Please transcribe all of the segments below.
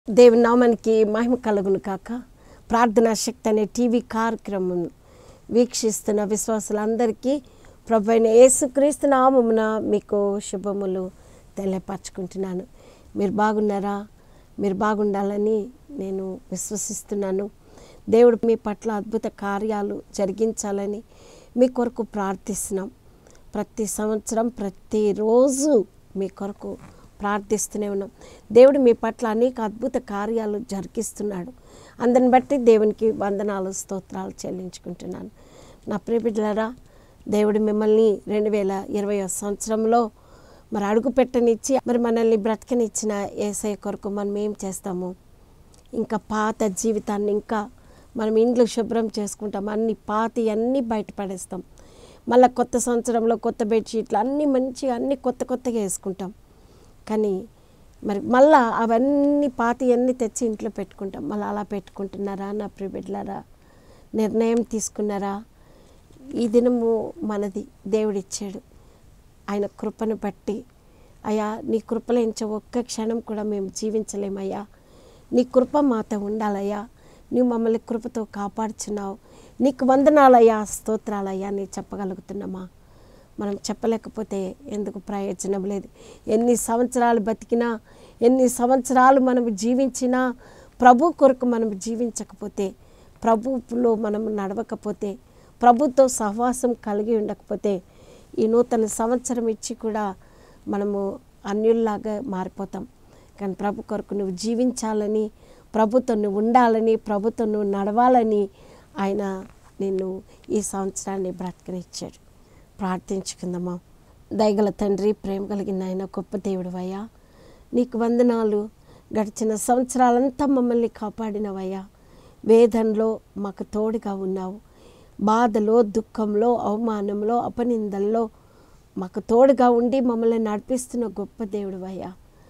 దేవుని నామానికి మహిమ కలుగును కాక. ప్రార్థనా శక్తి అనే టీవీ కార్యక్రమం వీక్షిస్తున్న విశ్వాసులందరికీ ప్రభువైన యేసుక్రీస్తు నామమున మీకు శుభములు తెలియపరచుకుంటున్నాను. మీరు బాగున్నారా? మీరు బాగుండాలని నేను విశ్వసిస్తున్నాను. దేవుడు మీ పట్ల అద్భుత కార్యాలు జరిగించాలని మీ కొరకు ప్రార్థిస్తున్నాం. ప్రతి సంవత్సరం ప్రతిరోజు మీ కొరకు ప్రార్థిస్తూనే ఉన్నాం. దేవుడు మీ పట్ల అనేక అద్భుత కార్యాలు జరిగిస్తున్నాడు. అందరిని బట్టి దేవునికి వందనాలు స్తోత్రాలు చెల్లించుకుంటున్నాను. నా ప్రియ బిడ్డలారా, దేవుడు మిమ్మల్ని 2020 సంవత్సరంలో మరి అడుగు పెట్టనిచ్చి మరి మనల్ని బ్రతకనిచ్చిన యేసయ్య కొరకు మనం ఏం చేస్తాము? ఇంకా పాత జీవితాన్ని ఇంకా మనం ఇండ్లు శుభ్రం చేసుకుంటాం. అన్నీ బయటపడేస్తాం. మళ్ళీ కొత్త సంవత్సరంలో కొత్త బెడ్షీట్లు అన్నీ మంచిగా అన్నీ కొత్తగా వేసుకుంటాం. కానీ మరి మళ్ళా అవన్నీ పాతవన్నీ తెచ్చి ఇంట్లో పెట్టుకుంటాం. మళ్ళీ అలా పెట్టుకుంటున్నారా నా ప్రియ బిడ్డలారా? నిర్ణయం తీసుకున్నారా? ఈ దినము మనది దేవుడిచ్చాడు. ఆయన కృపను బట్టి అయ్యా నీ కృపలేంచే ఒక్క క్షణం కూడా మేము జీవించలేమయ్యా. నీ కృప మాతో ఉండాలయ్యా. నువ్వు మమ్మల్ని కృపతో కాపాడుచున్నావు. నీకు వందనాలయ్యా, స్తోత్రాలయ్యా అని చెప్పగలుగుతున్నామా? మనం చెప్పలేకపోతే ఎందుకు ప్రయోజనం లేదు. ఎన్ని సంవత్సరాలు బతికినా, ఎన్ని సంవత్సరాలు మనం జీవించినా, ప్రభు కొరకు మనం జీవించకపోతే, ప్రభువులో మనం నడవకపోతే, ప్రభుతో సహవాసం కలిగి ఉండకపోతే, ఈ నూతన సంవత్సరం ఇచ్చి కూడా మనము అన్యుల్లాగా మారిపోతాం. కానీ ప్రభు కొరకు నువ్వు జీవించాలని, ప్రభుతో నువ్వు ఉండాలని, ప్రభుతో నువ్వు నడవాలని ఆయన నిన్ను ఈ సంవత్సరాన్ని బ్రతకనిచ్చాడు. ప్రార్థించుకుందామా. దయగల తండ్రి, ప్రేమ కలిగిన ఆయన గొప్ప దేవుడివయ్యా, నీకు వందనాలు. గడిచిన సంవత్సరాలంతా మమ్మల్ని కాపాడినవయ్యా. వేదనలో మాకు తోడుగా ఉన్నావు. బాధలో, దుఃఖంలో, అవమానంలో, అపనిందల్లో మాకు తోడుగా ఉండి మమ్మల్ని నడిపిస్తున్న గొప్ప దేవుడివయ్యా.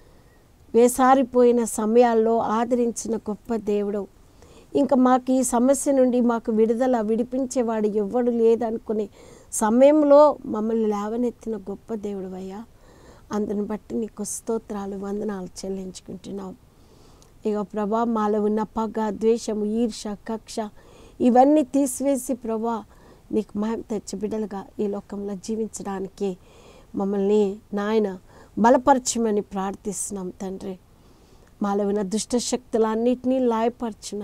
వేసారిపోయిన సమయాల్లో ఆదరించిన గొప్ప దేవుడు. ఇంకా మాకు ఈ సమస్య నుండి మాకు విడిపించేవాడు ఎవ్వడు లేదనుకునే సమయంలో మమ్మల్ని లేవనెత్తిన గొప్ప దేవుడివయ్యా. అందుని బట్టి నీకు స్తోత్రాలు, వందనాలు చెల్లించుకుంటున్నాం. ఇక ప్రభా, మాలో ఉన్న పగ, ద్వేషము, ఈర్ష, కక్ష ఇవన్నీ తీసివేసి ప్రభా నీకు మహిమ తెచ్చి బిడ్డలుగా ఈ లోకంలో జీవించడానికి మమ్మల్ని నాయన బలపరచమని ప్రార్థిస్తున్నాం తండ్రి. మాలో ఉన్న దుష్ట శక్తులన్నిటినీ లాయపరచు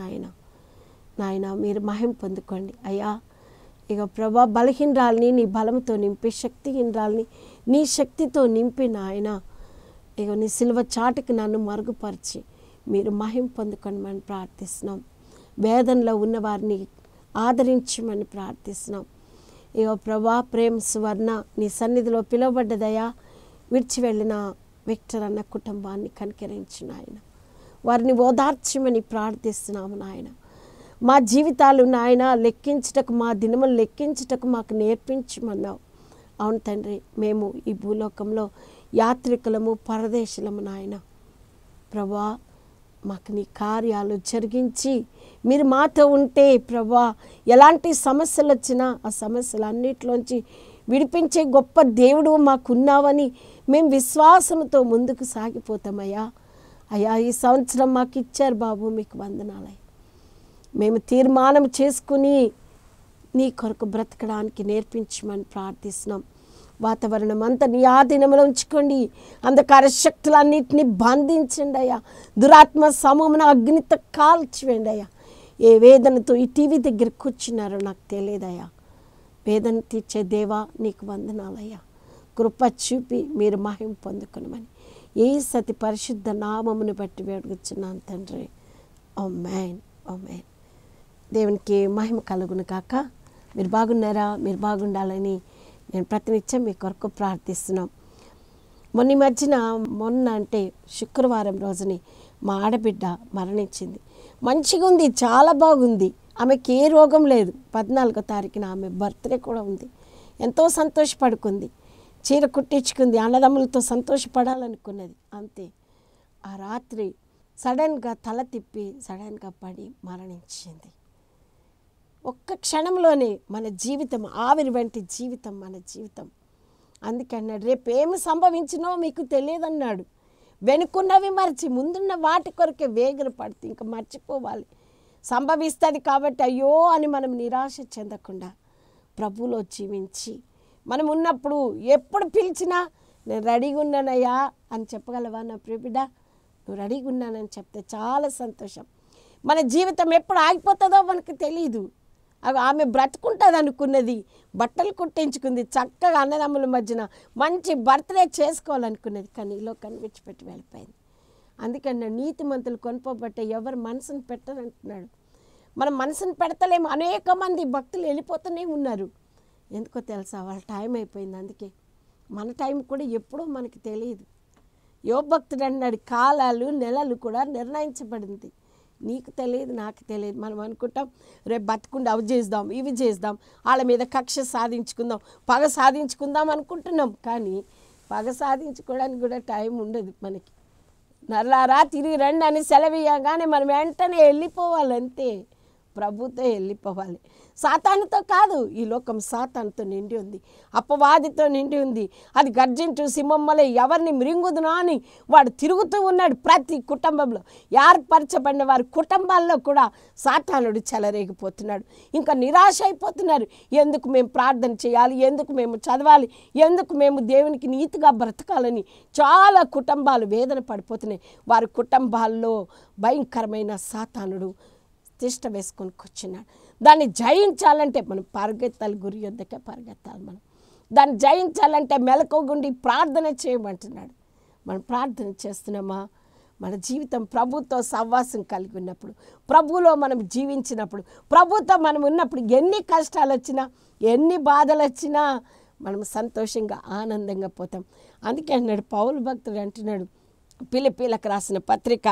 నాయన మీరు మహిమ పొందుకోండి అయ్యా. ఇక ప్రభా, బలహీనరాల్ని నీ బలంతో నింపి, శక్తిహీనరాల్ని నీ శక్తితో నింపి నాయన, ఇక నీ సిలువ చాటుకి నన్ను మరుగుపరిచి మీరు మహిమ పొందుకోమని ప్రార్థిస్తున్నాం. వేదనలో ఉన్నవారిని ఆదరించమని ప్రార్థిస్తున్నాం. ఇక ప్రభా, ప్రేమ సువర్ణ నీ సన్నిధిలో పిలువబడ్డదయా. విడిచి వెళ్ళిన విక్టర్ అన్న కుటుంబాన్ని కనికరించు నాయన. వారిని ఓదార్చమని ప్రార్థిస్తున్నాము నాయన. మా జీవితాలు నాయన లెక్కించుటకు, మా దినములు లెక్కించుటకు మాకు నేర్పించమన్నావు. అవును తండ్రి, మేము ఈ భూలోకంలో యాత్రికులము, పరదేశులము నాయన. ప్రభా, మాకు నీ కార్యాలు జరిగించి మీరు మాతో ఉంటే ప్రభా, ఎలాంటి సమస్యలు వచ్చినా ఆ సమస్యలన్నిటిలోంచి విడిపించే గొప్ప దేవుడు మాకున్నావని మేము విశ్వాసంతో ముందుకు సాగిపోతామయ్యా. అయ్యా, ఈ సంవత్సరం మాకు ఇచ్చారు బాబు, మీకు వందనాలయ్యా. మేము తీర్మానం చేసుకుని నీ కొరకు బ్రతకడానికి నేర్పించమని ప్రార్థిస్తున్నాం. వాతావరణం అంతా నీ ఆధీనంలో ఉంచుకోండి. అంధకార శక్తులన్నింటినీ బంధించండి అయ్యా. దురాత్మ సమూహమున అగ్నితో కాల్చివేయండి అయ్యా. ఏ వేదనతో ఈ టీవీ దగ్గర కూర్చున్నారో నాకు తెలియదయ్యా. వేదన తీర్చే దేవా నీకు వందనాలయ్యా. కృప చూపి మీరు మహిమ పొందుకునమని ఏ సతి పరిశుద్ధ నామమును బట్టి వేడుగుచున్నాను తండ్రి. ఆమేన్, ఆమేన్. దేవునికి మహిమ కలుగును కాక. మీరు బాగున్నారా? మీరు బాగుండాలని నేను ప్రతినిత్యం మీ కొరకు ప్రార్థిస్తున్నాం. మొన్న అంటే శుక్రవారం రోజుని మా ఆడబిడ్డ మరణించింది. మంచిగా ఉంది, చాలా బాగుంది. ఆమెకి ఏ రోగం లేదు. 14వ తారీఖున ఆమె బర్త్డే కూడా ఉంది. ఎంతో సంతోషపడుకుంది. చీర కుట్టించుకుంది. అన్నదమ్ములతో సంతోషపడాలనుకున్నది. అంతే, ఆ రాత్రి సడన్గా తల తిప్పి సడన్గా పడి మరణించింది. ఒక్క క్షణంలోనే మన జీవితం ఆవిరి వంటి జీవితం మన జీవితం. అందుకే అన్నాడు, రేపు ఏమి సంభవించినో మీకు తెలియదన్నాడు. వెనుకున్నవి మర్చి ముందున్న వాటి కొరకే వేగిర పడుతూ ఇంకా మర్చిపోవాలి. సంభవిస్తుంది కాబట్టి అయ్యో అని మనం నిరాశ చెందకుండా ప్రభువులో జీవించి మనం ఉన్నప్పుడు ఎప్పుడు పిలిచినా నేను రెడీగా ఉన్నానయ్యా అని చెప్పగలవా నా ప్రియ బిడ్డ? నువ్వు రెడీగా ఉన్నానని చెప్తే చాలా సంతోషం. మన జీవితం ఎప్పుడు ఆగిపోతుందో మనకు తెలియదు. ఆమె బ్రతుకుంటుంది అనుకున్నది, బట్టలు కుట్టించుకుంది, చక్కగా అన్నదమ్ముల మధ్యన మంచి బర్త్డే చేసుకోవాలనుకున్నది, కానీ ఈ లోకాన్ని విడిచిపెట్టి వెళ్ళిపోయింది. అందుకని నీతిమంతులు కొనుక్కోబట్టే ఎవరు మనసును పెట్టరంటున్నాడు. మనం మనసును పెడతలేము. అనేక మంది భక్తులు వెళ్ళిపోతూనే ఉన్నారు. ఎందుకో తెలుసా? వాళ్ళ టైం అయిపోయింది. అందుకే మన టైం కూడా ఎప్పుడో మనకి తెలియదు. యోబు భక్తుడు అన్నాడు, కాలాలు నెలలు కూడా నిర్ణయించబడింది. నీకు తెలియదు, నాకు తెలియదు. మనం అనుకుంటాం రేపు బతుకుండి అవి చేద్దాం, ఇవి చేద్దాం, వాళ్ళ మీద కక్ష సాధించుకుందాం, పగ సాధించుకుందాం అనుకుంటున్నాం. కానీ పగ సాధించుకోవడానికి కూడా టైం ఉండదు మనకి. నల్లారా తిరిగి రండి అని సెలవియగానే మనం వెంటనే వెళ్ళిపోవాలంతే. ప్రభుతో వెళ్ళిపోవాలి. సాతానుతో కాదు. ఈ లోకం సాతానుతో నిండి ఉంది, అపవాదితో నిండి ఉంది. అది గర్జించు సింహమ్మలే ఎవరిని మృంగుదునా అని వాడు తిరుగుతూ ఉన్నాడు. ప్రతి కుటుంబంలో ఏర్పరచబడిన వారి కుటుంబాల్లో కూడా సాతానుడు చెలరేగిపోతున్నాడు. ఇంకా నిరాశ అయిపోతున్నారు. ఎందుకు మేము ప్రార్థన చేయాలి, ఎందుకు మేము చదవాలి, ఎందుకు మేము దేవునికి నీతిగా బ్రతకాలని చాలా కుటుంబాలు వేదన పడిపోతున్నాయి. వారి కుటుంబాల్లో భయంకరమైన సాతానుడు తిష్ట వేసుకొని కూర్చున్నాడు. దాన్ని జయించాలంటే మనం పరిగెత్తాలి, గురి యొద్దకే పరిగెత్తాలి. మనం దాన్ని జయించాలంటే మెలకువగుండి ప్రార్థన చేయమంటున్నాడు. మనం ప్రార్థన చేస్తున్నామా? మన జీవితం ప్రభుతో సహవాసం కలిగి ఉన్నప్పుడు, ప్రభువులో మనం జీవించినప్పుడు, ప్రభుతో మనం ఉన్నప్పుడు ఎన్ని కష్టాలు వచ్చినా, ఎన్ని బాధలు వచ్చినా మనం సంతోషంగా ఆనందంగా పోతాం. అందుకే అన్నాడు పౌలు భక్తుడు అంటున్నాడు, ఫిలిప్పీలకు రాసిన పత్రిక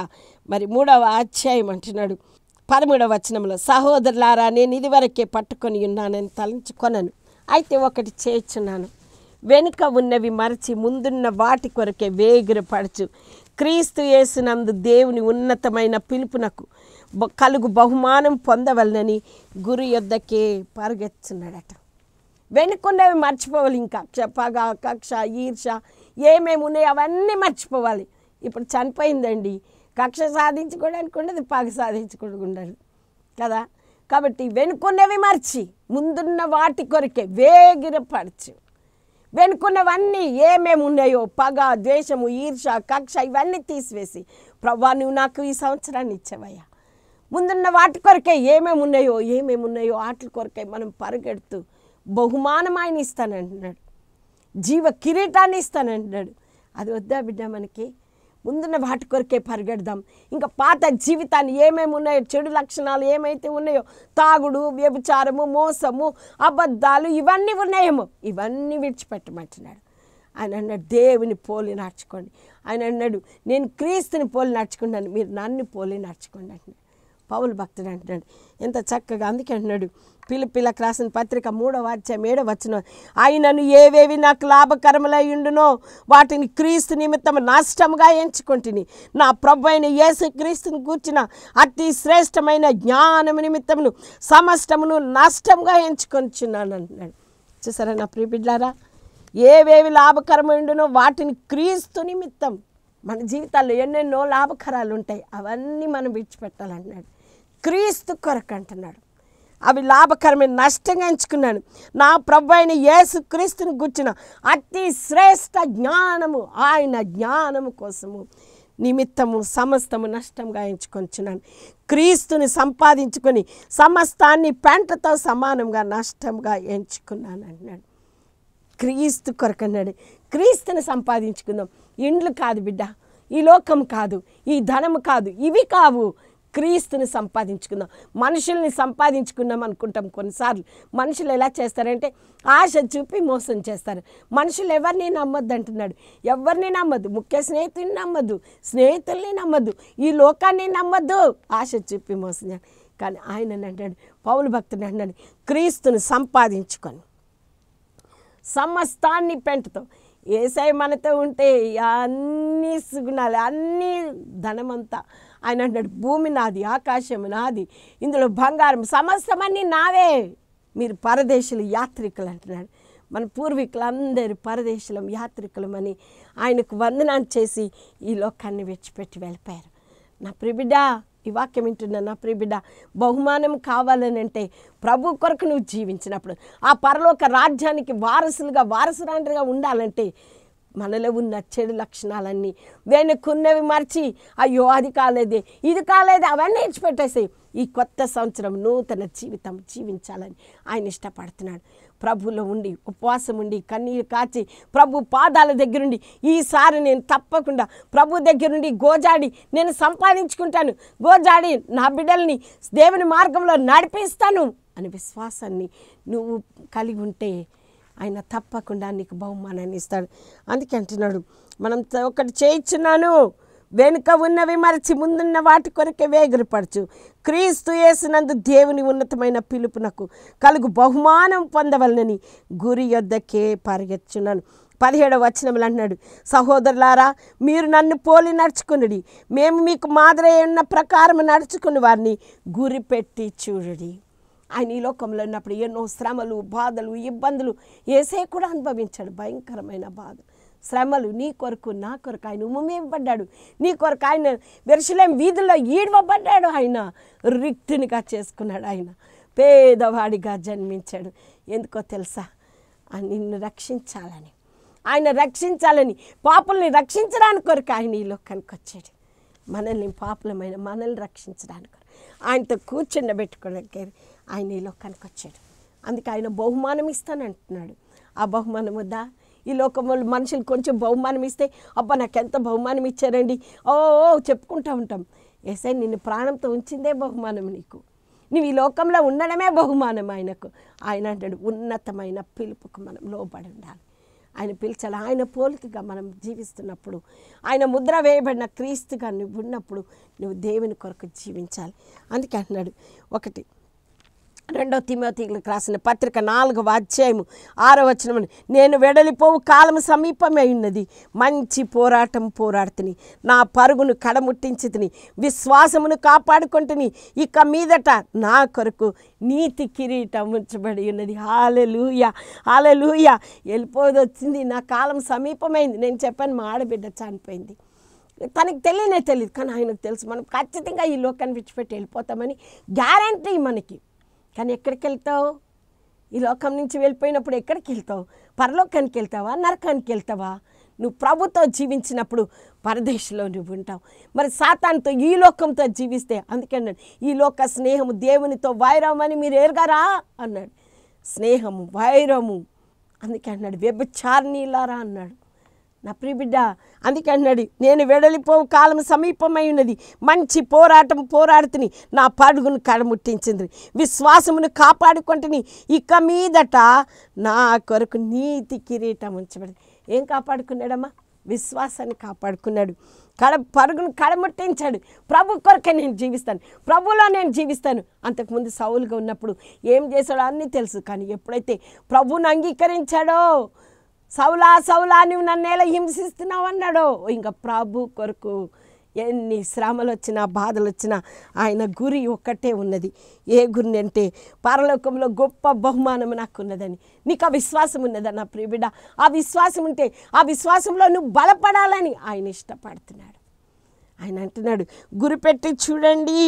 3వ అధ్యాయం అంటున్నాడు 13వ వచనంలో, సహోదరులారా నేను ఇదివరకే పట్టుకొని ఉన్నానని తలంచుకొనను, అయితే ఒకటి చేయుచున్నాను, వెనుక ఉన్నవి మరచి ముందున్న వాటి కొరకే వేగిరపడుచు క్రీస్తు యేసునందు దేవుని ఉన్నతమైన పిలుపునకు కలుగు బహుమానం పొందవలనని గురి యొద్దకే పరిగెత్తున్నాడట. వెనుకున్నవి మర్చిపోవాలి. ఇంకా పగ, కక్ష, ఈర్ష ఏమేమి ఉన్నాయో అవన్నీ మర్చిపోవాలి. ఇప్పుడు చనిపోయిందండి, కక్ష సాధించుకోవడానికి ఉండదు, పగ సాధించుకోవడానికి ఉండదు కదా. కాబట్టి వెనుకున్నవి మర్చి ముందున్న వాటి కొరకే వేగిరపరచు. వెనుకున్నవన్నీ ఏమేమి ఉన్నాయో పగ, ద్వేషము, ఈర్ష, కక్ష ఇవన్నీ తీసివేసి, ప్రభువా నువ్వు నాకు ఈ సంవత్సరాన్ని ఇచ్చావయ్యా, ముందున్న వాటి కొరకే ఏమేమి ఉన్నాయో వాటి కొరకే మనం పరిగెడుతూ బహుమానం ఆయన ఇస్తానంటున్నాడు, జీవ కిరీటాన్ని ఇస్తానంటున్నాడు. అది వద్దా బిడ్డ? మనకి ముందున్న వాటి కొరకే పరిగెడదాం. ఇంకా పాత జీవితాన్ని ఏమేమి ఉన్నాయో, చెడు లక్షణాలు ఏమైతే ఉన్నాయో, తాగుడు, వ్యభిచారము, మోసము, అబద్ధాలు ఇవన్నీ ఉన్నాయేమో ఇవన్నీ విడిచిపెట్టమంటున్నాడు. ఆయన అన్నాడు దేవుని పోలి నడుచుకోండి. ఆయన అన్నాడు నేను క్రీస్తుని పోలి నడుచుకున్నాను, మీరు నన్ను పోలి నడుచుకోండి అంటున్నాడు. పౌలు భక్తుడు అంటున్నాడు ఎంత చక్కగా. అందుకే అంటున్నాడు ఫిలిప్పీలకు రాసిన పత్రిక 3వ అధ్యాయం 7వ వచనం, ఆయనను ఏవేవి నాకు లాభకరములై ఉండునో వాటిని క్రీస్తు నిమిత్తం నష్టముగా ఎంచుకొంటిని, నా ప్రభు అయిన యేసు క్రీస్తుని కూర్చిన అతి శ్రేష్టమైన జ్ఞానము నిమిత్తమును సమస్తమును నష్టంగా ఎంచుకొంచున్నాను అంటున్నాడు. చూసారా నా ప్రియ బిడ్డలారా? ఏవేవి లాభకరమైండునో వాటిని క్రీస్తు నిమిత్తం. మన జీవితాల్లో ఎన్నెన్నో లాభకరాలు ఉంటాయి, అవన్నీ మనం విడిచిపెట్టాలంటున్నాడు. క్రీస్తు కొరకు అంటున్నాడు. అవి లాభకరమైన నష్టంగా ఎంచుకున్నాను, నా ప్రభు అయిన యేసు క్రీస్తుని గుర్చిన అతి శ్రేష్ట జ్ఞానము, ఆయన జ్ఞానము కోసము నిమిత్తము సమస్తము నష్టంగా ఎంచుకొంచున్నాను. క్రీస్తుని సంపాదించుకొని సమస్తాన్ని పెంటతో సమానంగా నష్టంగా ఎంచుకున్నాను అన్నాడు. క్రీస్తు కొరకు అన్నాడు. క్రీస్తుని సంపాదించుకుందాం. ఇండ్లు కాదు బిడ్డ, ఈ లోకం కాదు, ఈ ధనము కాదు, ఇవి కావు. క్రీస్తుని సంపాదించుకుందాం. మనుషుల్ని సంపాదించుకున్నాం అనుకుంటాం. కొన్నిసార్లు మనుషులు ఎలా చేస్తారంటే ఆశ చూపి మోసం చేస్తారు. మనుషులు ఎవరిని నమ్మొద్దు అంటున్నాడు. ఎవరిని నమ్మద్దు, ముఖ్య స్నేహితుని నమ్మద్దు, స్నేహితుల్ని నమ్మద్దు, ఈ లోకాన్ని నమ్మద్దు, ఆశ చూపి మోసం. కానీ ఆయన అంటాడు, పౌలు భక్తుడు అంటున్నాడు, క్రీస్తుని సంపాదించుకొని సమస్తాన్ని పెంటతో. యేసయ్య మనతో ఉంటే అన్ని సుగుణాలు, అన్ని ధనమంతా ఆయన అంటాడు భూమి నాది, ఆకాశం నాది, ఇందులో బంగారం సమస్తమన్నీ నావే, మీరు పరదేశులు, యాత్రికులు అంటున్నాడు. మన పూర్వీకులందరూ పరదేశులం యాత్రికులమని ఆయనకు వందనాలు చేసి ఈ లోకాన్ని విడిచిపెట్టి వెళ్ళిపోయారు. నా ప్రియబిడ్డ, ఈ వాక్యం వింటున్నా నా ప్రియబిడ్డ, బహుమానం కావాలని అంటే ప్రభు కొరకు నువ్వు జీవించినప్పుడు, ఆ పరలోక రాజ్యానికి వారసురాండ్రిగా ఉండాలంటే మనలో ఉన్న చెడు లక్షణాలన్నీ వెనుకున్నవి మర్చి, అయ్యో అది కాలేదే ఇది కాలేదే అవన్నీ ఇచ్చిపెట్టేసి ఈ కొత్త సంవత్సరం నూతన జీవితం జీవించాలని ఆయన ఇష్టపడుతున్నాడు. ప్రభులో ఉండి ఉపవాసం ఉండి కన్నీరు కాచి ప్రభు పాదాల దగ్గరుండి, ఈసారి నేను తప్పకుండా ప్రభు దగ్గరుండి గోజాడి నేను సంపాదించుకుంటాను, గోజాడి నా బిడ్డల్ని దేవుని మార్గంలో నడిపిస్తాను అనే విశ్వాసాన్ని నువ్వు కలిగి ఉంటే ఆయన తప్పకుండా నీకు బహుమానాన్ని ఇస్తాడు. అందుకే అంటున్నాడు, మనం ఒకటి చేయించున్నాను, వెనుక ఉన్నవి మరచి ముందున్న వాటి కొరకే వేగిరపరచు, క్రీస్తు యేసునందు దేవుని ఉన్నతమైన పిలుపునకు కలుగు బహుమానం పొందవలనని గురి యొద్దకే పరిగెత్తుచున్నాను. 17వ వచనంలో అంటున్నాడు, సహోదరులారా మీరు నన్ను పోలి నడుచుకునుడి, మేము మీకు మాదిరి ఉన్న ప్రకారం నడుచుకుని వారిని గురిపెట్టి చూడుడి. ఆయన ఈ లోకంలో ఉన్నప్పుడు ఎన్నో శ్రమలు, బాధలు, ఇబ్బందులు యేసే కూడా అనుభవించాడు. భయంకరమైన బాధ, శ్రమలు నీ కొరకు నా కొరకు ఆయన ఉమ్మేయబడ్డాడు. నీ కొరకు ఆయన యెరూషలేము వీధుల్లో ఈడవబడ్డాడు. ఆయన రిక్తునిగా చేసుకున్నాడు. ఆయన పేదవాడిగా జన్మించాడు. ఎందుకో తెలుసా? నిన్ను రక్షించాలని, ఆయన రక్షించాలని, పాపుల్ని రక్షించడానికి కొరకు ఆయన ఈ లోకానికి వచ్చాడు. మనల్ని పాపులమైన మనల్ని రక్షించడానికి ఆయనతో కూర్చుండబెట్టుకోవడానికి ఆయన ఈ లోకానికి వచ్చాడు. అందుకే ఆయన బహుమానం ఇస్తానంటున్నాడు. ఆ బహుమానం వద్దా? ఈ లోకంలో మనుషులు కొంచెం బహుమానం ఇస్తే అబ్బా నాకెంత బహుమానం ఇచ్చారండి ఓ చెప్పుకుంటూ ఉంటాం. యేసయ్య నిన్ను ప్రాణంతో ఉంచిందే బహుమానం నీకు. నువ్వు ఈ లోకంలో ఉండడమే బహుమానం ఆయనకు. ఆయన అంటాడు, ఉన్నతమైన పిలుపుకు మనం లోబడి ఉండాలి. ఆయన పిలిచాలి. ఆయన పోలికగా మనం జీవిస్తున్నప్పుడు, ఆయన ముద్ర వేయబడిన క్రీస్తుగా నువ్వు ఉన్నప్పుడు నువ్వు దేవుని కొరకు జీవించాలి. అందుకే అంటున్నాడు 2 తిమోతిలకు రాసిన పత్రిక 4వ అధ్యాయము 6వ వచనం, నేను వెడలిపోవు కాలం సమీపమే ఉన్నది, మంచి పోరాటం పోరాడుతుని, నా పరుగును కడముట్టించితిని, విశ్వాసమును కాపాడుకుంటుని, ఇక మీదట నా కొరకు నీతి కిరీటం ఉంచబడి ఉన్నది. హల్లెలూయా, హల్లెలూయా. వెళ్ళిపోదు వచ్చింది, నా కాలం సమీపమైంది. నేను చెప్పాను, మా ఆడబిడ్డ చనిపోయింది. తనకు తెలియదు, కానీ ఆయనకు తెలుసు మనం ఖచ్చితంగా ఈ లోకాన్ని విడిచిపెట్టి వెళ్ళిపోతామని గ్యారంటీ మనకి. కానీ ఎక్కడికి వెళ్తావు? ఈ లోకం నుంచి వెళ్ళిపోయినప్పుడు ఎక్కడికి వెళ్తావు? పరలోకానికి వెళ్తావా, నరకానికి వెళ్తావా? నువ్వు ప్రభుతో జీవించినప్పుడు పరదేశంలో నువ్వు ఉంటావు. మరి సాతానుతో ఈ లోకంతో జీవిస్తే, అందుకే అన్నాడు ఈ లోక స్నేహము దేవునితో వైరము అని మీరు ఎరగారా అన్నాడు. స్నేహము వైరము, అందుకే అన్నాడు వ్యభిచారిణీలారా అన్నాడు. నా ప్రియబిడ్డ, అందుకే అన్నాడు, నేను వెడలిపోవు కాలం సమీపమై ఉన్నది, మంచి పోరాటం పోరాడుతుని, నా పరుగును కడముట్టించింది, విశ్వాసమును కాపాడుకుంటుని, ఇక మీదట నా కొరకు నీతి కిరీటం ఉంచబడింది. ఏం కాపాడుకున్నాడమ్మా? విశ్వాసాన్ని కాపాడుకున్నాడు. పరుగును కడముట్టించాడు. ప్రభు కొరకే నేను జీవిస్తాను, ప్రభులో నేను జీవిస్తాను. అంతకుముందు సౌలుగా ఉన్నప్పుడు ఏం చేశాడో అన్నీ తెలుసు. కానీ ఎప్పుడైతే ప్రభువును అంగీకరించాడో, సౌలా సౌలా నువ్వు నన్ను ఎలా హింసిస్తున్నావు అన్నాడో, ఇంకా ప్రభు కొరకు ఎన్ని శ్రమలు వచ్చినా బాధలు వచ్చినా ఆయన గురి ఒక్కటే ఉన్నది. ఏ గురి అంటే పరలోకంలో గొప్ప బహుమానం నాకు ఉన్నదని. నీకు ఆ విశ్వాసం ఉన్నదా నా ప్రియబిడ్డ? ఆ విశ్వాసం ఉంటే ఆ విశ్వాసంలో నువ్వు బలపడాలని ఆయన ఇష్టపడుతున్నాడు. ఆయన అంటున్నాడు, గురిపెట్టి చూడండి,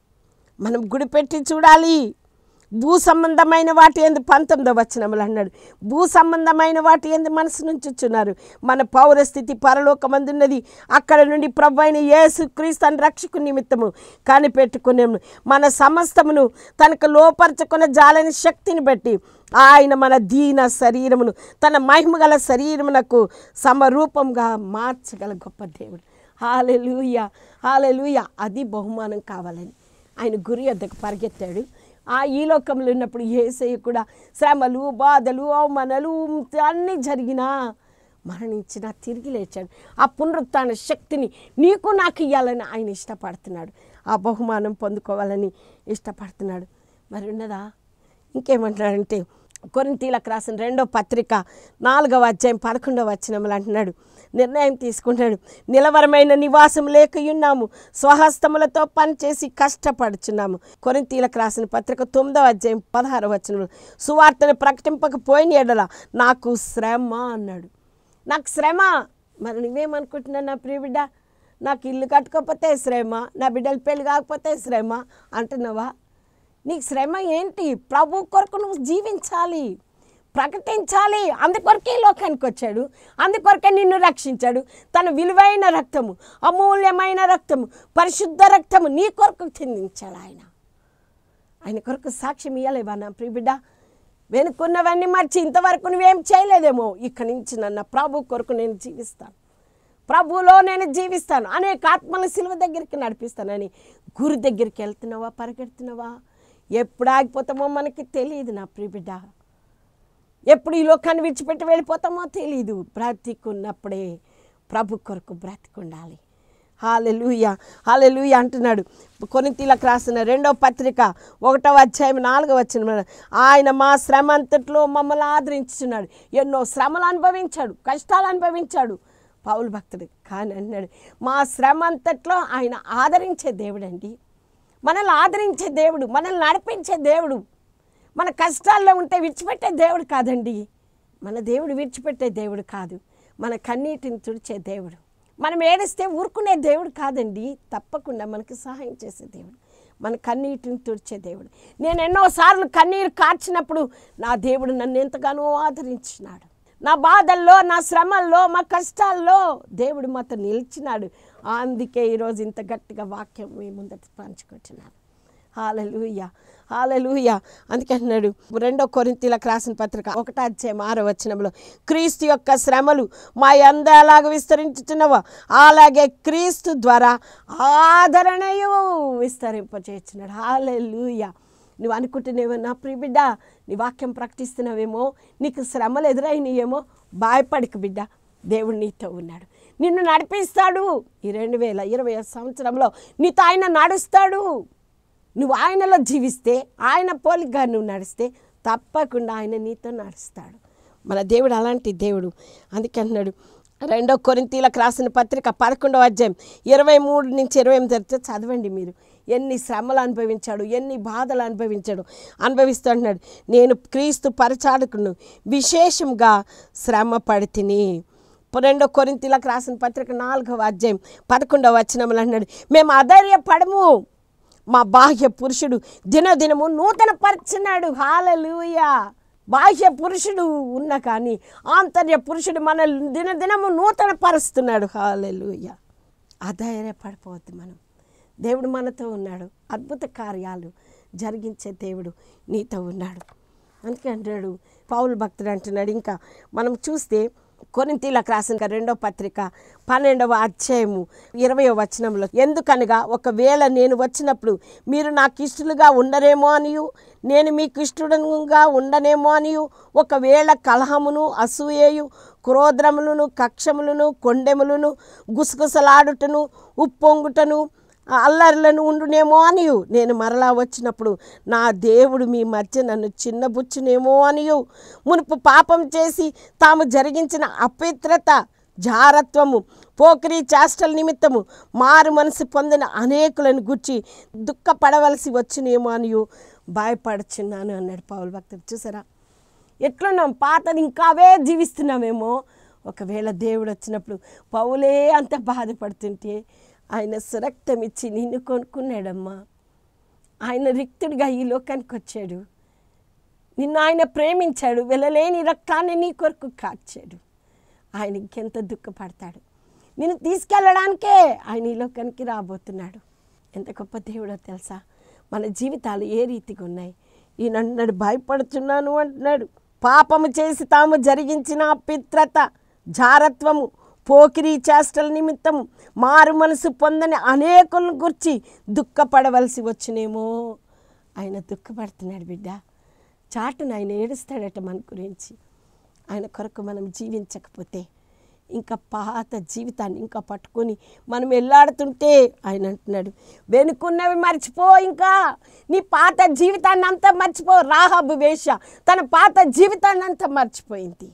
మనం గురిపెట్టి చూడాలి. భూ సంబంధమైన వాటి ఎందు 19వ వచనంలో అన్నాడు, భూ సంబంధమైన వాటి ఎందు మనసు నుంచున్నారు. మన పౌరస్థితి పరలోకమందున్నది, అక్కడ నుండి ప్రభువైన యేసు క్రీస్తుని రక్షకు నిమిత్తము కనిపెట్టుకునేము. మన సమస్తమును తనకు లోపరచుకున్న జాలని శక్తిని బట్టి ఆయన మన దీన శరీరమును తన మహిమగల శరీరమునకు సమరూపంగా మార్చగల గొప్ప దేవుడు. హల్లెలూయా, హల్లెలూయా. అది బహుమానం కావాలని ఆయన గురి వద్దకు పరిగెత్తాడు. ఈ లోకంలో ఉన్నప్పుడు యేసయ్య కూడా శ్రమలు, బాధలు, అవమానాలు అన్నీ జరిగినా మరణించిన తిరిగి లేచాడు. ఆ పునరుత్థాన శక్తిని నీకు నాకు ఇవ్వాలని ఆయన ఇష్టపడుతున్నాడు. ఆ బహుమానం పొందుకోవాలని ఇష్టపడుతున్నాడు. మరి ఉన్నదా? ఇంకేమంటున్నాడంటే కొరింథీయులకు రాసిన 2వ పత్రిక 4వ అధ్యాయం 11వ వచనంలో అంటున్నాడు, నిర్ణయం తీసుకుంటాడు. నిలవరమైన నివాసం లేకయున్నాము, స్వహస్తములతో పనిచేసి కష్టపడుచున్నాము. కొరింథీయులకు రాసిన పత్రిక 9వ అధ్యాయం 16వ వచనంలో, సువార్తను ప్రకటింపకపోయిన ఎడల నాకు శ్రమ అన్నాడు. నాకు శ్రమ. మరి నువ్వేమనుకుంటున్నావు నా ప్రియ బిడ్డ? నాకు ఇల్లు కట్టుకోకపోతే శ్రమ, నా బిడ్డలు పెళ్ళి కాకపోతే శ్రమ అంటున్నావా? నీకు శ్రమ ఏంటి? ప్రభు కొరకు నువ్వు జీవించాలి, ప్రకటించాలి. అందుకొరకే లోకానికి వచ్చాడు, అందుకొరకే నిన్ను రక్షించాడు. తన విలువైన రక్తము, అమూల్యమైన రక్తము, పరిశుద్ధ రక్తము నీ కొరకు చిందించాడు. ఆయన కొరకు సాక్ష్యం ఇవ్వలేవా నా ప్రియ బిడ్డ? వెనుకున్నవన్నీ మర్చి ఇంతవరకు నువ్వేం చేయలేదేమో, ఇక్కడి నుంచి నన్ను ప్రభు కొరకు నేను జీవిస్తాను, ప్రభువులో నేను జీవిస్తాను, అనేక ఆత్మల సిలువ దగ్గరికి నడిపిస్తానని గురు దగ్గరికి వెళ్తున్నావా, పరిగెడుతున్నావా? ఎప్పుడు ఆగిపోతామో మనకి తెలియదు నా ప్రియ బిడ్డ. ఎప్పుడు ఈ లోకాన్ని విడిచిపెట్టి వెళ్ళిపోతామో తెలియదు. బ్రతికున్నప్పుడే ప్రభు కొరకు బ్రతికుండాలి. హల్లెలూయా, హల్లెలూయా అంటున్నాడు. కొరింథీయులకు రాసిన 2వ పత్రిక 1వ అధ్యాయం 4వ వచనం, ఆయన మా శ్రమ అంతట్లో మమ్మల్ని ఆదరించుచున్నాడు. ఎన్నో శ్రమలు అనుభవించాడు, కష్టాలు అనుభవించాడు పౌలు భక్తుడు. కానీ అన్నాడు, మా శ్రమ అంతట్లో ఆయన ఆదరించే దేవుడు అండి. మనల్ని ఆదరించే దేవుడు, మనల్ని నడిపించే దేవుడు. మన కష్టాల్లో ఉంటే విడిచిపెట్టే దేవుడు కాదండి. మన దేవుడు విడిచిపెట్టే దేవుడు కాదు, మన కన్నీటిని తుడిచే దేవుడు. మనం ఏడిస్తే ఊరుకునే దేవుడు కాదండి, తప్పకుండా మనకి సహాయం చేసే దేవుడు, మన కన్నీటిని తుడిచే దేవుడు. నేను ఎన్నోసార్లు కన్నీరు కార్చినప్పుడు నా దేవుడు నన్ను ఎంతగానో ఆదరించినాడు. నా బాధల్లో, నా శ్రమల్లో, మా కష్టాల్లో దేవుడు మాతో నిలిచినాడు. అందుకే ఈరోజు ఇంత గట్టిగా వాక్యం మీ ముందట పంచుకుంటున్నాను. హల్లెలూయా, హల్లెలూయా. అందుకే అన్నాడు 2వ కొరింథీయులకు రాసిన పత్రిక 1వ అధ్యాయం 6వ వచనంలో, క్రీస్తు యొక్క శ్రమలు మా యందు ఎలాగ విస్తరించుచున్నవో అలాగే క్రీస్తు ద్వారా ఆదరణయు విస్తరింపచేస్తున్నాడు. హల్లెలూయా. నువ్వు అనుకుంటున్నావేమో నా ప్రియ బిడ్డ, నీ వాక్యం ప్రకటిస్తున్నావేమో, నీకు శ్రమలు ఎదురైనయేమో, భయపడకు బిడ్డ, దేవుడు నీతో ఉన్నాడు, నిన్ను నడిపిస్తాడు. ఈ 2020 సంవత్సరంలో నీతో ఆయన నడుస్తాడు. నువ్వు ఆయనలో జీవిస్తే, ఆయన పోలికగా నువ్వు నడిస్తే తప్పకుండా ఆయన నీతో నడుస్తాడు. మన దేవుడు అలాంటి దేవుడు. అందుకే అంటున్నాడు 2వ కొరింథీయులకు రాసిన పత్రిక 11వ అధ్యాయం 23 నుంచి 28 చదవండి మీరు. ఎన్ని శ్రమలు అనుభవించాడు, ఎన్ని బాధలు అనుభవిస్తూ అంటున్నాడు, నేను క్రీస్తు పరిచారకును విశేషంగా శ్రమ పడితిని. 2వ కొరింథీయులకు రాసిన పత్రిక 4వ అధ్యాయం 11వ వచనంలో అంటున్నాడు, మేము అధైర్యపడము, మా బాహ్య పురుషుడు దినదినము నూతన పరుచున్నాడు. హల్లెలూయా. బాహ్య పురుషుడు ఉన్న కానీ ఆంతర్య పురుషుడు మన దినదినము నూతన పరుస్తున్నాడు. హల్లెలూయా. అధైర్యపడిపోవద్దు మనం. దేవుడు మనతో ఉన్నాడు, అద్భుత కార్యాలు జరిగించే దేవుడు నీతో ఉన్నాడు. అందుకే అంటాడు పౌలు భక్తుడు అంటున్నాడు. ఇంకా మనం చూస్తే కొరింథీయులకు రాసిన 2వ పత్రిక 12వ అధ్యాయము 20వ వచనంలో, ఎందుకనగా ఒకవేళ నేను వచ్చినప్పుడు మీరు నాకు ఇష్టలుగా ఉండరేమో అనియు, నేను మీకు ఇష్టడుగా ఉండనేమో అనియు, ఒకవేళ కలహమును, అసూయయు, క్రోధములను, కక్షములను, కొండెములను, గుసగుసలాడుటను, ఉప్పొంగుటను, అల్లర్లను ఉండునేమో అనియు, నేను మరలా వచ్చినప్పుడు నా దేవుడు మీ మధ్య నన్ను చిన్నబుచ్చునేమో అనియు, మునుపు పాపం చేసి తాము జరిగించిన అపవిత్రత, జారత్వము, పోకిరీ చేష్టల నిమిత్తము మారు మనసు పొందిన అనేకులను గుర్చి దుఃఖపడవలసి వచ్చినేమో అనియు భయపడుచున్నాను అన్నాడు పౌలు భక్తుడు. చూసారా ఎట్లున్నాం? పాతది ఇంకా అవే జీవిస్తున్నామేమో. ఒకవేళ దేవుడు వచ్చినప్పుడు పౌలే అంత బాధపడుతుంటే ఆయన సురక్తం ఇచ్చి నిన్ను కొనుక్కున్నాడమ్మా. ఆయన రిక్తుడిగా ఈ లోకానికి వచ్చాడు, నిన్ను ఆయన ప్రేమించాడు, వెళ్ళలేని రక్తాన్ని నీ కొరకు కార్చాడు. ఆయన ఇంకెంత దుఃఖపడతాడు. నిన్ను తీసుకెళ్ళడానికే ఆయన ఈ లోకానికి రాబోతున్నాడు. ఎంత గొప్ప దేవుడో తెలుసా? మన జీవితాలు ఏ రీతిగా ఉన్నాయి? ఈయన అంటున్నాడు భయపడుతున్నాను అంటున్నాడు. పాపము చేసి తాము జరిగించిన అపవిత్రత, జారత్వము, పోకిరీ చేష్టల నిమిత్తము మారు మనసు పొందని అనేకులను గుర్చి దుఃఖపడవలసి వచ్చినేమో. ఆయన దుఃఖపడుతున్నాడు బిడ్డ. చాటును ఆయన ఏడుస్తాడట మన గురించి. ఆయన కొరకు మనం జీవించకపోతే ఇంకా పాత జీవితాన్ని ఇంకా పట్టుకొని మనం వెళ్ళాడుతుంటే ఆయన అంటున్నాడు, వెనుకున్నవి మర్చిపో, ఇంకా నీ పాత జీవితాన్ని అంతా మర్చిపో. రాహాబు వేశ్య తన పాత జీవితాన్ని అంతా మర్చిపోయింది.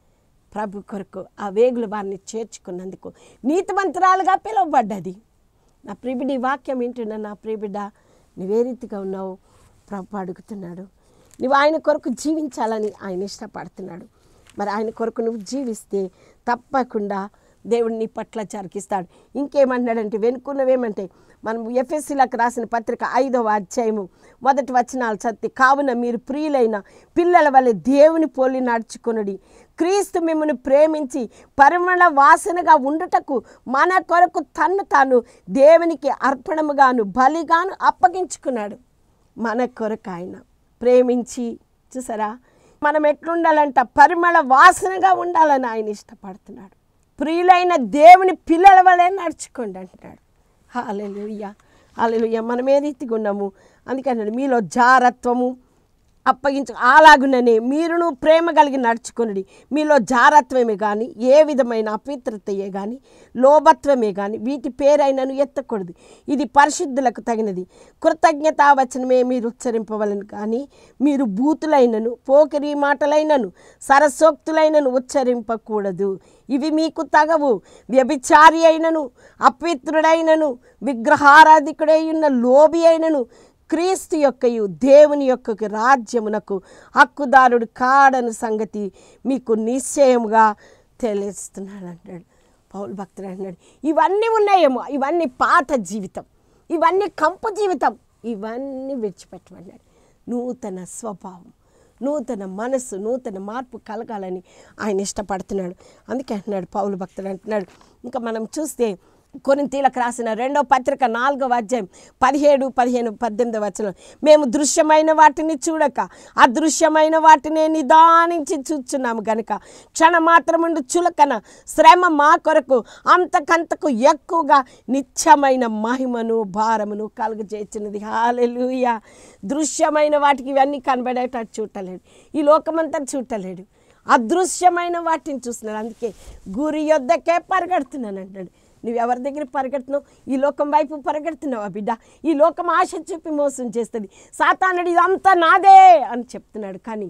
ప్రభు కొరకు ఆ వేగుల వారిని చేర్చుకున్నందుకు నీతిమంతురాలుగా పిలువబడ్డది. నా ప్రియబిడ్డ ఈ వాక్యం వింటున్నా, నా ప్రియబిడ్డ నువ్వే రీతిగా ఉన్నావు ప్రభు అడుగుతున్నాడు. నువ్వు ఆయన కొరకు జీవించాలని ఆయన ఇష్టపడుతున్నాడు. మరి ఆయన కొరకు నువ్వు జీవిస్తే తప్పకుండా దేవుడు నీ పట్ల జరిగిస్తాడు. ఇంకేమన్నాడంటే వెనుకున్నవేమంటే మనం ఎఫెసీలకు రాసిన పత్రిక 5వ అధ్యాయము 1 వచనాలు చదివి, కావున మీరు ప్రియులైన పిల్లల వలె దేవుని పోలి నడుచుకొనుడి. క్రీస్తు మిమ్మల్ని ప్రేమించి పరిమళ వాసనగా ఉండుటకు మన కొరకు తన్ను తాను దేవునికి అర్పణముగాను బలిగాను అప్పగించుకున్నాడు. మన కొరకు ఆయన ప్రేమించి, చూసారా, మనం ఎట్లుండాలంట, పరిమళ వాసనగా ఉండాలని ఆయన ఇష్టపడుతున్నాడు. ప్రియులైన దేవుని పిల్లల వలె నడుచుకోండి అంటున్నాడు. హల్లెలూయా, హల్లెలూయా. మనం ఏ రీతిగా ఉన్నాము అందుకన్నాడు, మీలో జారత్వము అప్పగించు అలాగుననే మీరును ప్రేమ కలిగి నడుచుకొనుడి. మీలో జారత్వమే కానీ ఏ విధమైన అపవిత్రతయే కానీ లోభత్వమే కానీ వీటి పేరైనను ఎత్తకూడదు. ఇది పరిశుద్ధులకు తగినది. కృతజ్ఞతావచనమే మీరు ఉచ్చరింపవలను కానీ మీరు బూతులైనను పోకిరి మాటలైనను సరసోక్తులైనను ఉచ్చరింపకూడదు. ఇవి మీకు తగవు. వ్యభిచారి అయినను అపవిత్రుడైనను విగ్రహారాధికుడై ఉన్న లోబి అయినను క్రీస్తు యొక్కయు దేవుని యొక్క రాజ్యమునకు హక్కుదారుడు కాడని సంగతి మీకు నిశ్చయముగా తెలుస్తున్నాడు అంటాడు పౌలు భక్తుడు. అంటున్నాడు, ఇవన్నీ ఉన్నాయేమో, ఇవన్నీ పాత జీవితం, ఇవన్నీ కంపు జీవితం, ఇవన్నీ విడిచిపెట్టమన్నాడు. నూతన స్వభావం, నూతన మనస్సు, నూతన మార్పు కలగాలని ఆయన ఇష్టపడుతున్నాడు. అందుకే అంటున్నాడు పౌలు భక్తుడు. అంటున్నాడు ఇంకా మనం చూస్తే కొరింథీయులకు రాసిన 2వ పత్రిక 4వ అధ్యాయం 17, 15, 18 వచనం, మేము దృశ్యమైన వాటిని చూడక అదృశ్యమైన వాటినే నిదానించి చూచున్నాము గనుక క్షణమాత్రముండు చులకన శ్రమ మా కొరకు అంతకంతకు ఎక్కువగా నిత్యమైన మహిమను భారమును కలుగజేసినది. హల్లెలూయా. దృశ్యమైన వాటికి ఇవన్నీ కనబడేటట్టు చూడలేడు, ఈ లోకమంతా చూడలేడు, అదృశ్యమైన వాటిని చూస్తున్నాడు. అందుకే గురి యొద్దకే పరిగెడుతున్నాను అంటాడు. నువ్వు ఎవరి దగ్గర పరిగెడుతున్నావు? ఈ లోకం వైపు పరిగెడుతున్నావా బిడ్డ? ఈ లోకం ఆశ చూపి మోసం చేస్తుంది. సాతానుడు ఇదంతా నాదే అని చెప్తున్నాడు. కానీ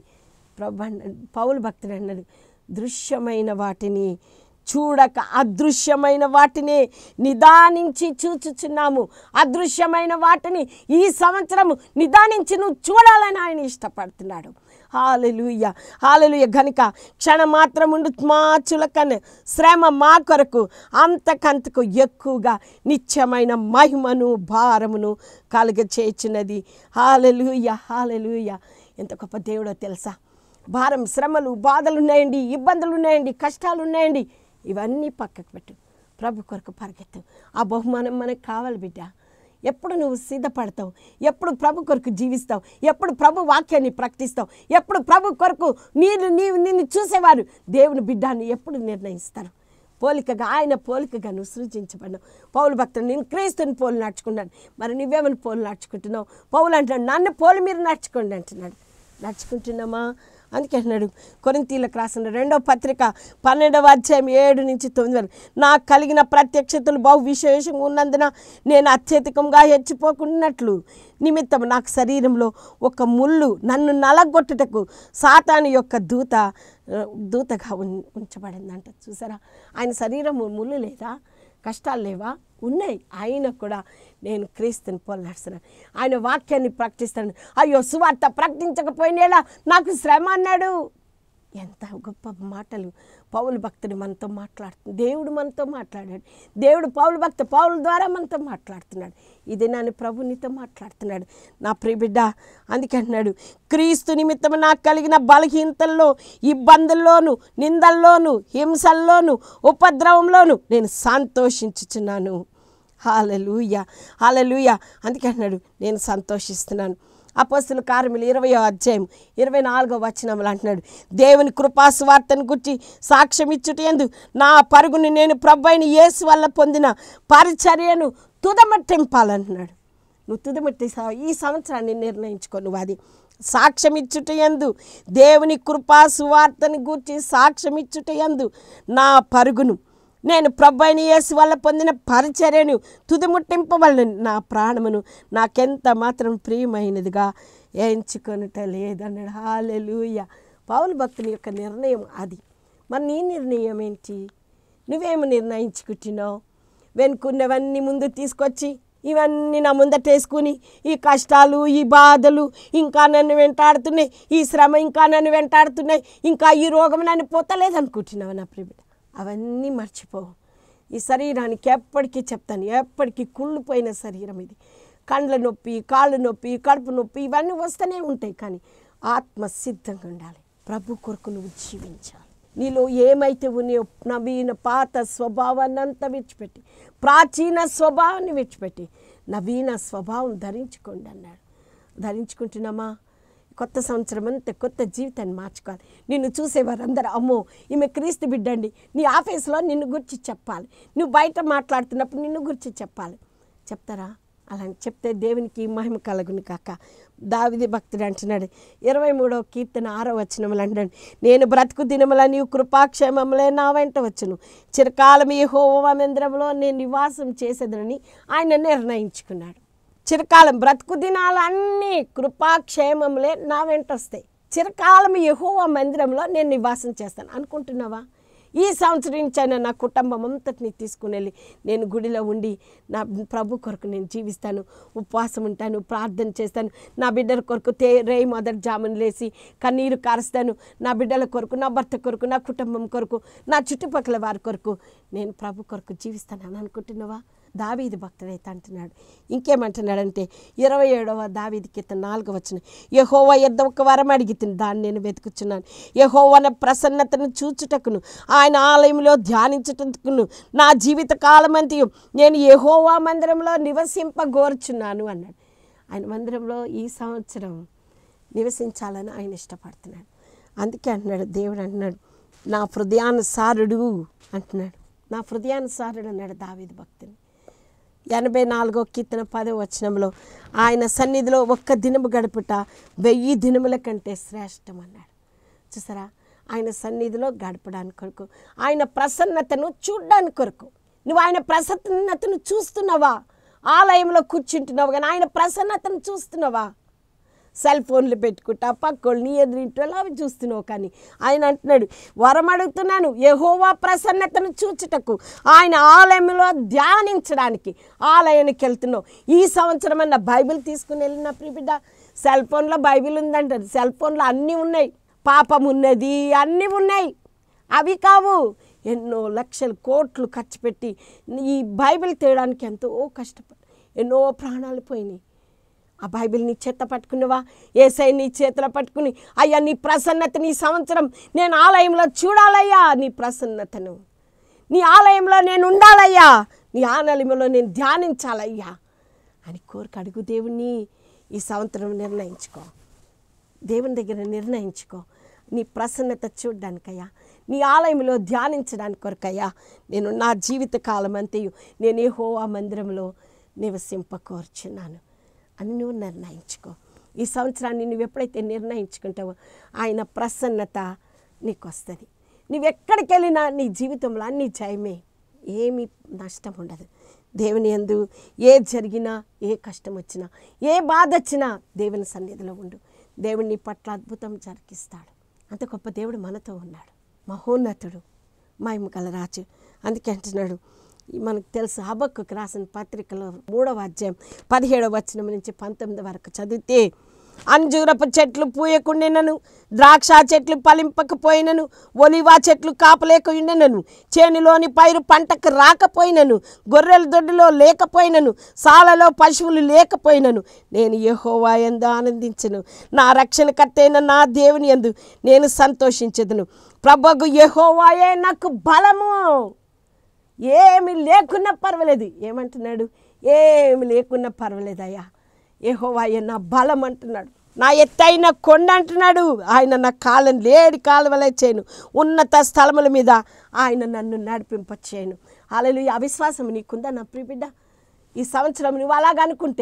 పౌలు భక్తుడు అన్నాడు, దృశ్యమైన వాటిని చూడక అదృశ్యమైన వాటిని నిదానించి చూచుచున్నాము. అదృశ్యమైన వాటిని ఈ సంవత్సరము నిదానించి నువ్వు చూడాలని ఆయన ఇష్టపడుతున్నాడు. హల్లెలూయా, హల్లెలూయా. గనుక క్షణమాత్రముండు మా చులకన శ్రమ మా కొరకు అంతకంతకు ఎక్కువగా నిత్యమైన మహిమను భారమును కలుగచేయుచున్నది. హల్లెలూయా, హల్లెలూయా. ఎంత గొప్ప దేవుడో తెలుసా? భారం, శ్రమలు, బాధలు ఉన్నాయండి, ఇబ్బందులు ఉన్నాయండి, కష్టాలు ఉన్నాయండి, ఇవన్నీ పక్కకు పెట్టు, ప్రభు కొరకు పరిగెత్తు. ఆ బహుమానం మనకు కావాలి బిడ్డ. ఎప్పుడు నువ్వు సిద్ధపడతావు, ఎప్పుడు ప్రభు కొరకు జీవిస్తావు, ఎప్పుడు ప్రభు వాక్యాన్ని ప్రకటిస్తావు, ఎప్పుడు ప్రభు కొరకు నిన్ను చూసేవారు దేవుని బిడ్డాన్ని ఎప్పుడు నిర్ణయిస్తారు? పోలికగా, ఆయన పోలికగా నువ్వు సృజించబడినావు. పౌలు భక్తుడు, నేను క్రీస్తుని పోలి నడుచుకున్నాను. మరి నువ్వేమని పోలి నడుచుకుంటున్నావు? పౌలు అంటున్నాడు, నన్ను పోలి మీరు నడుచుకోండి అంటున్నాడు. నడుచుకుంటున్నామా? అందుకే అంటున్నాడు కొరింథీయులకు రాసిన 2వ పత్రిక 12వ అధ్యాయం 7 నుంచి 9 వరకు, నాకు కలిగిన ప్రత్యక్షతలు బహు విశేషంగా ఉన్నందున నేను అత్యధికంగా హెచ్చిపోకున్నట్లు నిమిత్తం నాకు శరీరంలో ఒక ముళ్ళు నన్ను నలగొట్టుటకు సాతాను యొక్క దూతగా ఉంచబడిందంట. చూసారా, ఆయన శరీరం ముళ్ళు లేదా? కష్టాలు లేవా? ఉన్నాయి. ఆయన కూడా నేను క్రీస్తుని పోలి నడుస్తున్నాను, ఆయన వాక్యాన్ని ప్రకటిస్తాను. అయ్యో సువార్త ప్రకటించకపోయినేలా నాకు శ్రమ అన్నాడు. ఎంత గొప్ప మాటలు పౌలు భక్తుడు మనతో మాట్లాడుతుంది. దేవుడు మనతో మాట్లాడాడు. దేవుడు పౌలు ద్వారా మనతో మాట్లాడుతున్నాడు. ఇది నన్ను ప్రభు నీతో మాట్లాడుతున్నాడు నా ప్రియబిడ్డ. అందుకే అంటున్నాడు, క్రీస్తు నిమిత్తం నాకు కలిగిన బలహీనతల్లో, ఇబ్బందుల్లోను, నిందల్లోను, హింసల్లోను, ఉపద్రవంలోను నేను సంతోషించుచున్నాను. హల్లెలూయా, హల్లెలూయా. అందుకే అంటున్నాడు, నేను సంతోషిస్తున్నాను. అపోస్తలుల కార్యములు 20వ అధ్యాయం 24వ వచనంలో అంటున్నాడు, దేవుని కృపాసువార్తను గురించి సాక్ష్యం ఇచ్చుటయందు నా పరుగుని నేను ప్రభువైన యేసు వల్ల పొందిన పరిచర్యను తుదమట్టింపాలంటున్నాడు. నువ్వు తుదిముట్టి ఈ సంవత్సరాన్ని నిర్ణయించుకో. నువ్వు అది సాక్ష్యం ఇచ్చుట యందు, దేవుని కృపా సువార్తని గూర్చి సాక్ష్యం ఇచ్చుట యందు నా పరుగును, నేను ప్రభువైన యేసు వల్ల పొందిన పరిచర్యను తుదిముట్టింపవలన నా ప్రాణమును నాకెంత మాత్రం ప్రియమైనదిగా ఎంచుకొనుట లేదన్నాడు. హల్లెలూయా. పౌలు భక్తుని యొక్క నిర్ణయం అది. మరి నీ నిర్ణయం ఏంటి? నువ్వేమి నిర్ణయించుకుంటున్నావు? వెనుకున్నవన్నీ ముందు తీసుకొచ్చి ఇవన్నీ నా ముందటేసుకుని ఈ కష్టాలు, ఈ బాధలు ఇంకా నన్ను వెంటాడుతున్నాయి, ఈ శ్రమ ఇంకా నన్ను వెంటాడుతున్నాయి, ఇంకా ఈ రోగం నన్ను పోతలేదు అనుకుంటున్నావు నా ప్రియబిడ్డ. అవన్నీ మర్చిపోవు. ఈ శరీరానికి ఎప్పటికీ చెప్తాను, ఎప్పటికీ కుళ్ళిపోయిన శరీరం ఇది. కండ్ల నొప్పి, కాళ్ళు నొప్పి, కడుపు నొప్పి ఇవన్నీ వస్తూనే ఉంటాయి. కానీ ఆత్మ సిద్ధంగా ఉండాలి. ప్రభు కొరకు నువ్వు జీవించాలి. నీలో ఏమైతే ఉన్నాయో నవీన పాత స్వభావాన్ని అంతా విడిచిపెట్టి, ప్రాచీన స్వభావాన్ని విడిచిపెట్టి నవీన స్వభావం ధరించుకోండి అన్నాడు. ధరించుకుంటున్నామా? కొత్త సంవత్సరం అంతా కొత్త జీవితాన్ని మార్చుకోవాలి. నిన్ను చూసేవారందరూ అమ్మో ఈమె క్రీస్తు బిడ్డండి, నీ ఆఫీస్లో నిన్ను గురించి చెప్పాలి, నువ్వు బయట మాట్లాడుతున్నప్పుడు నిన్ను గురించి చెప్పాలి. చెప్తారా? అలా చెప్తే దేవునికి మహిమ కలుగును కాక. దావీదు భక్తుడు అంటున్నాడు 23వ కీర్తన 6వ వచనములు అంటాడు, నేను బ్రతుకు దినముల నీవు కృపాక్షేమములే నా వెంట వచ్చును, చిరకాలం యెహోవా మందిరములో నేను నివాసం చేసేదనని ఆయన నిర్ణయించుకున్నాడు. చిరకాలం బ్రతుకు దినాలన్నీ కృపాక్షేమములే నా వెంట వస్తాయి. చిరకాలం యెహోవా మందిరంలో నేను నివాసం చేస్తాను అనుకుంటున్నావా? ఈ సంవత్సరం నుంచి అయినా నా కుటుంబం అంతటిని తీసుకుని వెళ్ళి నేను గుడిలో ఉండి నా ప్రభు కొరకు నేను జీవిస్తాను, ఉపవాసం ఉంటాను, ప్రార్థన చేస్తాను, నా బిడ్డల కొరకు రేయి మొదటి జామున లేసి కన్నీరు కారుస్తాను, నా బిడ్డల కొరకు, నా భర్త కొరకు, నా కుటుంబం కొరకు, నా చుట్టుపక్కల వారి కొరకు నేను ప్రభు కొరకు జీవిస్తాను అని అనుకుంటున్నావా? దావీదు భక్తుడైతే అంటున్నాడు. ఇంకేమంటున్నాడంటే 27వ దావీదు కీర్తన 4వ వచనం, యెహోవా యొద్ద ఒక వరం అడిగితిని, దాన్ని నేను వెతుకుచున్నాను. యెహోవా ప్రసన్నతను చూచుటకును ఆయన ఆలయంలో ధ్యానించుటకును నా జీవిత కాలమంతయు నేను యెహోవా మందిరంలో నివసింపగోరుచున్నాను అన్నాడు. ఆయన మందిరంలో ఈ సంవత్సరం నివసించాలని ఆయన ఇష్టపడుతున్నాడు. అందుకే అంటున్నాడు, దేవుడు అంటున్నాడు నా హృదయానుసారుడు అంటున్నాడు. నా హృదయానుసారుడు అన్నాడు దావీదు భక్తుని. 84వ కీర్తన 10వ వచనంలో ఆయన సన్నిధిలో ఒక్క దినము గడుపుట 1000 దినముల కంటే శ్రేష్టం అన్నాడు. చూసారా? ఆయన సన్నిధిలో గడపడానికి కొరకు, ఆయన ప్రసన్నతను చూడడానికి కొరకు. నువ్వు ఆయన ప్రసన్నతను చూస్తున్నావా? ఆలయంలో కూర్చుంటున్నావు కానీ ఆయన ప్రసన్నతను చూస్తున్నావా? సెల్ ఫోన్లు పెట్టుకుంటా పక్కోళ్ళు నీ ఎదురింటోళ్ళు అవి చూస్తున్నావు. కానీ ఆయన అంటున్నాడు, వరం అడుగుతున్నాను యెహోవా ప్రసన్నతను చూచుటకు ఆయన ఆలయంలో ధ్యానించడానికి ఆలయానికి వెళ్తున్నావు. ఈ సంవత్సరం అన్న బైబిల్ తీసుకుని వెళ్ళిన ప్రియబిడ్డ, సెల్ ఫోన్లో బైబిల్ ఉందంటారు. సెల్ ఫోన్లో అన్నీ ఉన్నాయి, పాపం ఉన్నది, అన్నీ ఉన్నాయి. అవి కావు, ఎన్నో లక్షలు కోట్లు ఖర్చు పెట్టి ఈ బైబిల్ తేయడానికి ఎంతో కష్టపడి ఎన్నో ప్రాణాలు పోయినాయి. ఆ బైబిల్ నీ చేత పట్టుకున్నావా? యేసయ్య నీ చేతిలో పట్టుకుని, అయ్యా నీ ప్రసన్నత ఈ సంవత్సరం నేను ఆలయంలో చూడాలయ్యా, నీ ప్రసన్నతను నీ ఆలయంలో నేను ఉండాలయ్యా, నీ ఆలయంలో నేను ధ్యానించాలయ్యా అని కోరిక అడుగు. దేవుణ్ణి ఈ సంవత్సరం నిర్ణయించుకో, దేవుని దగ్గర నిర్ణయించుకో. నీ ప్రసన్నత చూడ్డానికయ్యా, నీ ఆలయంలో ధ్యానించడానికి కొరకయ్యా నేను నా జీవిత కాలం అంతయు నేను యెహోవా మందిరంలో నివసింపకోరుచున్నాను అని నువ్వు నిర్ణయించుకో. ఈ సంవత్సరాన్ని నువ్వు ఎప్పుడైతే నిర్ణయించుకుంటావో ఆయన ప్రసన్నత నీకు వస్తుంది. నువ్వెక్కడికి వెళ్ళినా నీ జీవితంలో అన్నీ జయమే, ఏమీ నష్టం ఉండదు. దేవుని యందు ఏ జరిగినా, ఏ కష్టం వచ్చినా, ఏ బాధ వచ్చినా దేవుని సన్నిధిలో ఉండు. దేవుని నీ పట్ల అద్భుతం జరిగిస్తాడు. అంత గొప్ప దేవుడు మనతో ఉన్నాడు, మహోన్నతుడు, మహిమ గల రాజు. అందుకే అంటున్నాడు, మనకు తెలుసు హబక్కుకు రాసిన పత్రికలో 3వ అధ్యాయం 17వ వచనం నుంచి 19 వరకు చదివితే, అంజూరపు చెట్లు పూయకుండినను, ద్రాక్ష చెట్లు ఫలింపకపోయినను, ఒలివా చెట్లు కాపలేకుండినను, చేనులోని పైరు పంటకు రాకపోయినను, గొర్రెల దొడ్డిలో లేకపోయినను, సాలలో పశువులు లేకపోయినను, నేను యెహోవా యందు ఆనందించను, నా రక్షణకర్తైన నా దేవుని యందు నేను సంతోషించదును. ప్రభువు యెహోవాయే నాకు బలము. ఏమి లేకున్నా పర్వాలేదు. ఏమంటున్నాడు? ఏమి లేకున్నా పర్వాలేదయ్యా, యెహోవాయే నా బలం అంటున్నాడు. నా ఎత్తైన కొండ అంటున్నాడు. ఆయన నా కాళ్ళను లేడి కాలువలే చేయను, ఉన్నత స్థలముల మీద ఆయన నన్ను నడిపింపచేయను. హల్లెలూయా. అవిశ్వాసం నీకుందా నా ప్రియబిడ్డ? ఈ సంవత్సరం నువ్వు అలాగనుకుంటే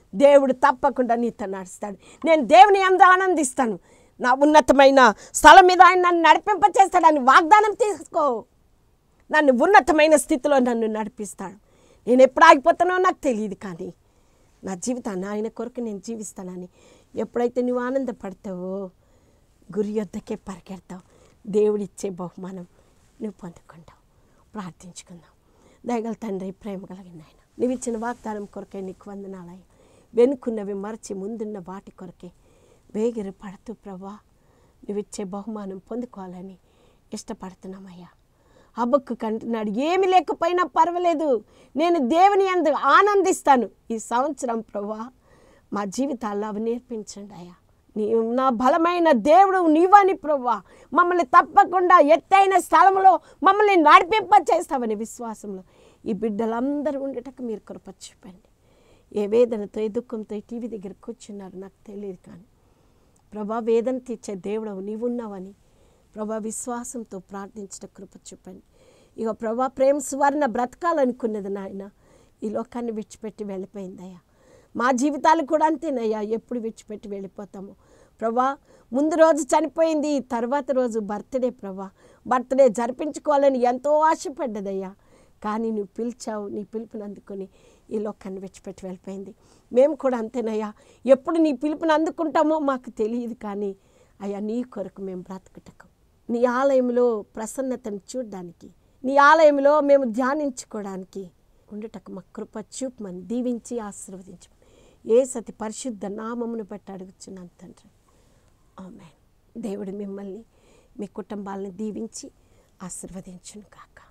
దేవుడు తప్పకుండా నీతో నడుస్తాడు. నేను దేవుని యందు ఆనందిస్తాను, నా ఉన్నతమైన స్థలం మీద ఆయన నన్ను నడిపింపచేస్తాడని వాగ్దానం తీసుకో. నన్ను ఉన్నతమైన స్థితిలో నన్ను నడిపిస్తాడు. నేను ఎప్పుడు ఆగిపోతానో నాకు తెలియదు, కానీ నా జీవితాన్ని ఆయన కొరకు నేను జీవిస్తానని ఎప్పుడైతే నువ్వు ఆనందపడతావో గురి యొద్దకే పరిగెడతావు. దేవుడిచ్చే బహుమానం నువ్వు పొందుకుంటావు. ప్రార్థించుకుందాం. దయగల తండ్రి, ప్రేమ కలిగిన ఆయన, నువ్వు ఇచ్చిన వాగ్దానం కొరకే నీకు వందనాలయ్యా. వెనుకున్నవి మరచి ముందున్న వాటి కొరకే వేగిరి పడుతూ ప్రభా నువ్వు ఇచ్చే బహుమానం పొందుకోవాలని ఇష్టపడుతున్నామయ్యా. హబక్కు కంటున్నాడు, ఏమి లేకపోయినా పర్వాలేదు, నేను దేవుని యందు ఆనందిస్తాను. ఈ సంవత్సరం ప్రభా మా జీవితాల్లో అవి నేర్పించండి అయ్యా. నీవు నా బలమైన దేవుడు నీవని ప్రభా మమ్మల్ని తప్పకుండా ఎత్తైన స్థలంలో మమ్మల్ని నడిపింప చేస్తావని విశ్వాసంలో ఈ బిడ్డలందరూ ఉండేటకు మీరు కృప చూపండి. ఏ వేదనతో ఏ దుఃఖంతో ఈ టీవీ దగ్గర కూర్చున్నారు నాకు తెలియదు, కానీ ప్రభా వేదన తీర్చే దేవుడవు నీవున్నావని ప్రభా విశ్వాసంతో ప్రార్థించట కృప చూపండి. ఇక ప్రభా ప్రేమ సువర్ణ బ్రతకాలనుకున్నది నాయన ఈ లోకాన్ని విడిచిపెట్టి వెళ్ళిపోయిందయ్యా. మా జీవితాలు కూడా అంతేనయ్యా, ఎప్పుడు విడిచిపెట్టి వెళ్ళిపోతాము ప్రభా. ముందు రోజు చనిపోయింది, తర్వాత రోజు బర్త్డే ప్రభా. బర్త్డే జరిపించుకోవాలని ఎంతో ఆశపడ్డదయ్యా, కానీ నువ్వు పిలిచావు, నీ పిలుపుని అందుకొని ఈ లోకాన్ని విడిచిపెట్టి వెళ్ళిపోయింది. మేము కూడా అంతేనయ్యా, ఎప్పుడు నీ పిలుపుని అందుకుంటామో మాకు తెలియదు, కానీ అయ్యా నీ కొరకు మేము బ్రతుకుటకు, నీ ఆలయంలో ప్రసన్నతను చూడడానికి, నీ ఆలయంలో మేము ధ్యానించుకోవడానికి ఉండటకు మా కృప చూపమని దీవించి ఆశీర్వదించమని యేసతి పరిశుద్ధ నామమును బట్టి అడుగుచున్నాను తండ్రి, ఆమేన్. దేవుడు మిమ్మల్ని మీ కుటుంబాలను దీవించి ఆశీర్వదించును కాక.